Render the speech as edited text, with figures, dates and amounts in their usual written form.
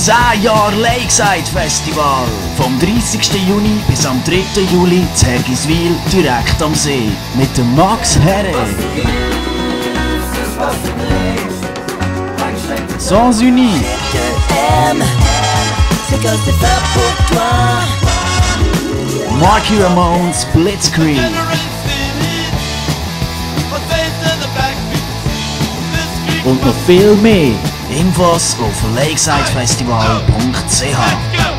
10 Jahre Lakeside Festival. Vom 30. Juni bis am 3. Juli in Hergiswil direkt am See. Mit dem Herre. Sens Unik. Marky Ramone's Blitzkrieg. Und noch viel mehr. Infos auf lakesidefestival.ch.